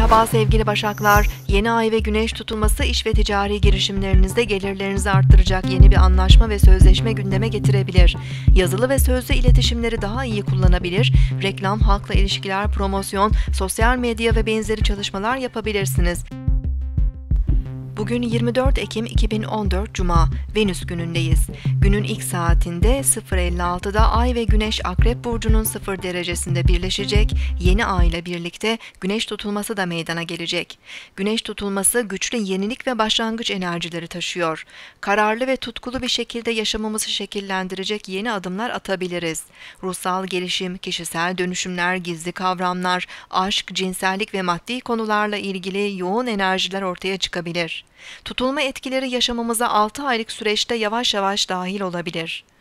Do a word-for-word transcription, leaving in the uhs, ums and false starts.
Merhaba sevgili Başaklar. Yeni ay ve güneş tutulması iş ve ticari girişimlerinizde gelirlerinizi arttıracak yeni bir anlaşma ve sözleşme gündeme getirebilir. Yazılı ve sözlü iletişimleri daha iyi kullanabilir, reklam, halkla ilişkiler, promosyon, sosyal medya ve benzeri çalışmalar yapabilirsiniz. Bugün yirmi dört Ekim iki bin on dört Cuma, Venüs günündeyiz. Günün ilk saatinde sıfır elli altıda Ay ve Güneş Akrep Burcu'nun sıfır derecesinde birleşecek, yeni ay ile birlikte Güneş tutulması da meydana gelecek. Güneş tutulması güçlü yenilik ve başlangıç enerjileri taşıyor. Kararlı ve tutkulu bir şekilde yaşamımızı şekillendirecek yeni adımlar atabiliriz. Ruhsal gelişim, kişisel dönüşümler, gizli kavramlar, aşk, cinsellik ve maddi konularla ilgili yoğun enerjiler ortaya çıkabilir. Tutulma etkileri yaşamımıza altı aylık süreçte yavaş yavaş dahil olabilir.